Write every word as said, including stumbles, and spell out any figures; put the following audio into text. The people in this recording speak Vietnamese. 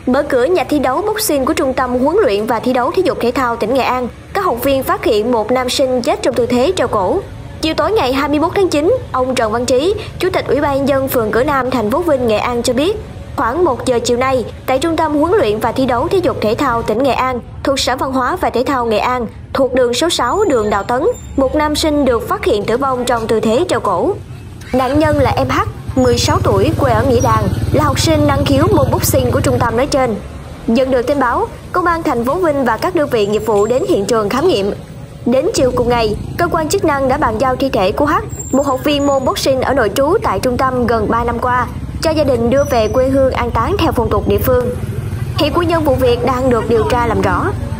Mở cửa nhà thi đấu boxing của Trung tâm huấn luyện và thi đấu thể dục thể thao tỉnh Nghệ An, các học viên phát hiện một nam sinh chết trong tư thế treo cổ. Chiều tối ngày hai mươi mốt tháng chín, ông Trần Văn Trí, Chủ tịch Ủy ban nhân dân phường Cửa Nam, thành phố Vinh, Nghệ An cho biết, khoảng một giờ chiều nay, tại Trung tâm huấn luyện và thi đấu thể dục thể thao tỉnh Nghệ An, thuộc Sở Văn hóa và Thể thao Nghệ An, thuộc đường số sáu đường Đào Tấn, một nam sinh được phát hiện tử vong trong tư thế treo cổ. Nạn nhân là em H, mười sáu tuổi, quê ở Nghĩa Đàn, là học sinh năng khiếu môn boxing của trung tâm nói trên. Nhận được tin báo, Công an thành phố Vinh và các đơn vị nghiệp vụ đến hiện trường khám nghiệm. Đến chiều cùng ngày, cơ quan chức năng đã bàn giao thi thể của H, một học viên môn boxing ở nội trú tại trung tâm gần ba năm qua, cho gia đình đưa về quê hương an táng theo phong tục địa phương. Hiện nguyên nhân vụ việc đang được điều tra làm rõ.